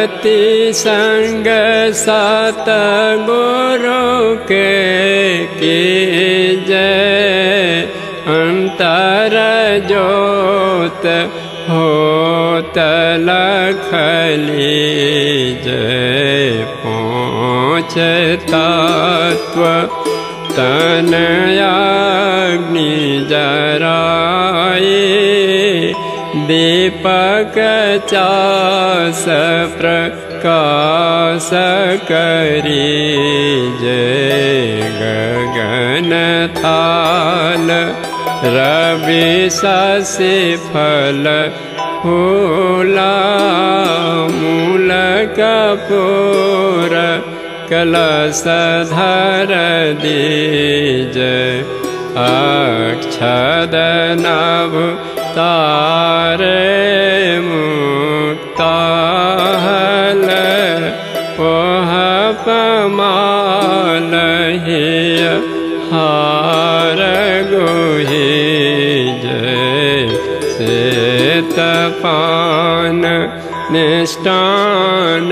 भक्ति संग सतगुरु के कीजय अंतर ज्योत होत लख लीजय पांच तत्व तनयाग्नि जराए दीपक चास प्रकाश करी जय गगन थाल रवि शशि फल फूला मूल कपूर कलश धर दीजय अक्षद नभ तारे मुक्ताहल ओह पमाल हिय हार गुहि जय श्वेत पान निष्ठान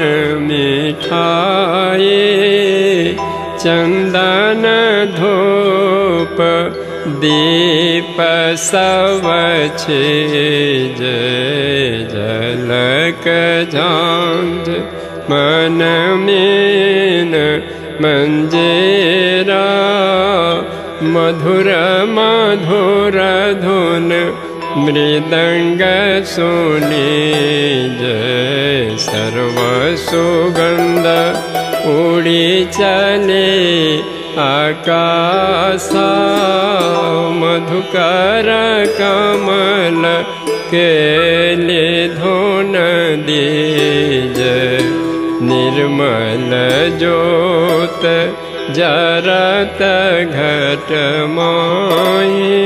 मिठाई चंदन धूप दीप सब जय झलक झांझ मन मीन मंजेरा मधुर मधुर धुन मृदंग सुनी जय सर्व सुगंध उड़ी चले आकाशा मधुकर कमल केले धुन दीजय निर्मल ज्योत जरत घट माही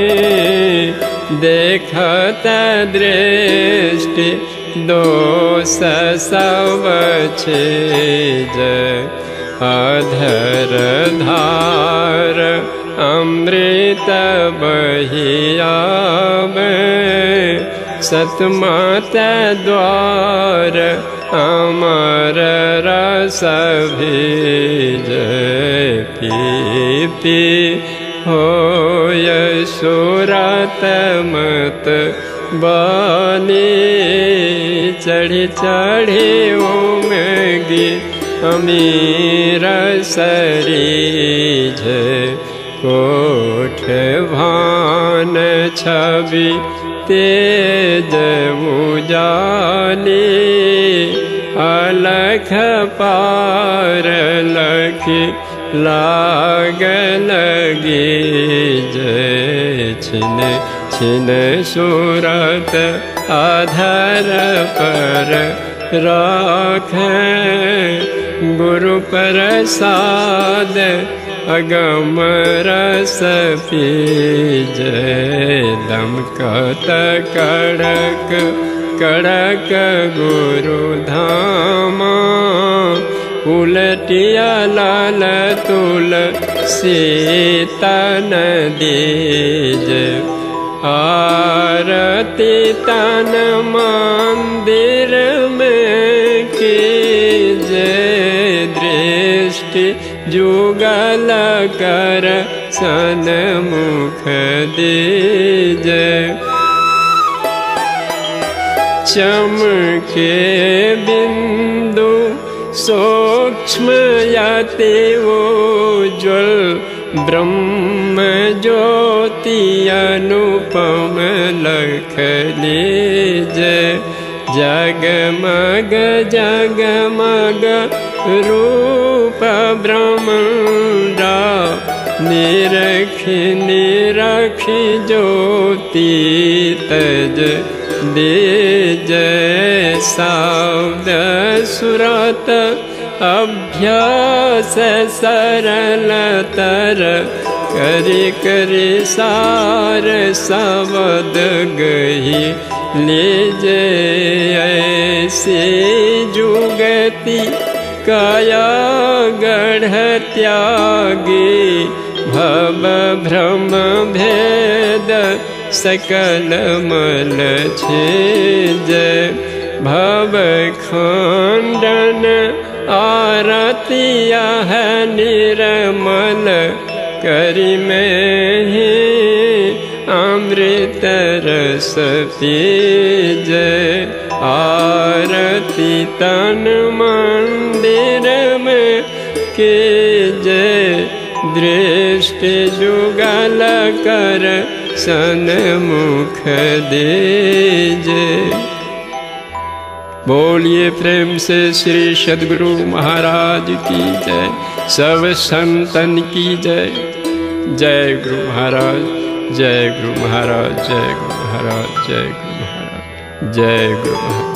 देखत दृष्टि दोष सब जय अधर धार अमृत बहियावे सतमत द्वार अमर रस जय पी पी होय सुरत मत बानी चढ़ी चढ़ी उमगी अमीर सरीज कोठ भान छवि तेज उजाली अलख पार लखी लाग लगी जय छिन छिन सूरत आधार पर राखें गुरु प्रसाद अगम रस पीजय दमकत कड़क कड़क गुरु धामा उलटिया लाल तुल सीतन दीजय आरती तन मंदिर में कीजय दृष्टि जुगल कर सन्मुख दीजय चमके बिंदु सूक्ष्म यति उज्ज्वल ब्रह्म ज्योति अनुपम लख लीजय जगमग जगमग रूप ब्रह्मंडा निरखि निरखि ज्योति तज दीजय साउद सुरत अभ्यास सरलतर करि करि सार शब्द गही लीजय ऐसी जुगति काया गढ़ त्यागी भव भ्रम भेद सकल मल छेजय भव खंडन आरतिया है निर्मल करी में ही अमृत रस पीजे आरती तन मंदिर में कीजे दृष्टि जुगल कर सन्मुख दीजे। बोलिए प्रेम से श्री सद्गुरु महाराज की जय, सब संतन की जय। जय गुरु महाराज, जय गुरु महाराज, जय गुरु महाराज, जय गुरु महाराज, जय गुरु महाराज।